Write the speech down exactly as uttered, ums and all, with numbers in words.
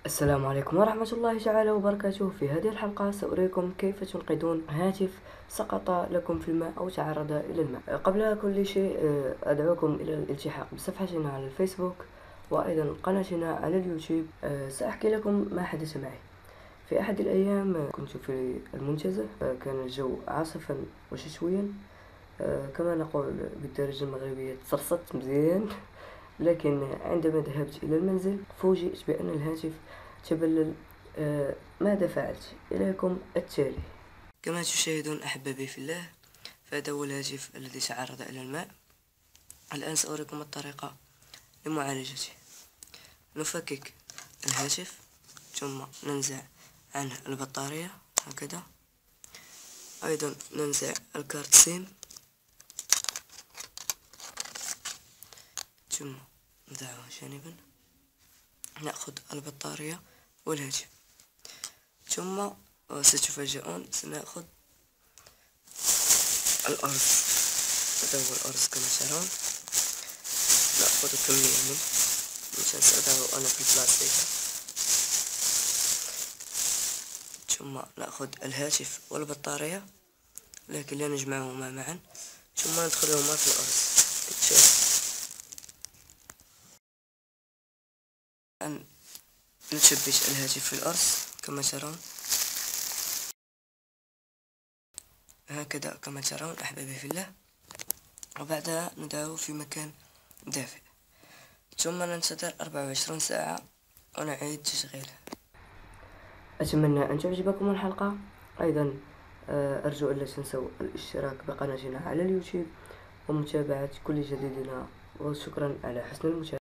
السلام عليكم ورحمة الله تعالى وبركاته. في هذه الحلقة سأريكم كيف تنقذون هاتف سقط لكم في الماء أو تعرض إلى الماء. قبل كل شيء أدعوكم إلى الالتحاق بصفحتنا على الفيسبوك وأيضا قناتنا على اليوتيوب. سأحكي لكم ما حدث معي. في أحد الأيام كنت في المنتزه، كان الجو عاصفا وشتويا كما نقول بالدارجة المغربية، تصرصت مزيان. لكن عندما ذهبت إلى المنزل فوجئت بأن الهاتف تبلل. آه ماذا فعلت؟ إليكم التالي. كما تشاهدون أحبابي في الله، فهذا هو الهاتف الذي تعرض إلى الماء. الآن سأريكم الطريقة لمعالجته. نفكك الهاتف ثم ننزع عنه البطارية هكذا، أيضا ننزع الكارت سيم ثم نضعه جانبا. نأخذ البطارية والهاتف ثم ستفاجئون سنأخذ الأرز. هذا هو الأرز كما ترون. نأخذ كمية منه مثلا سأضعه أنا في البلاستيك، ثم نأخذ الهاتف والبطارية لكن لا نجمعهما معا، ثم ندخلهما في الأرز كالتالي. أن نثبت الهاتف في الأرز كما ترون هكذا كما ترون أحبابي في الله، وبعدها ندعه في مكان دافئ ثم ننتظر أربعة وعشرين ساعة ونعيد تشغيله. أتمنى أن تعجبكم الحلقة. أيضا أرجو ألا تنسوا الاشتراك بقناتنا على اليوتيوب ومتابعة كل جديدنا، وشكرا على حسن المتابعة.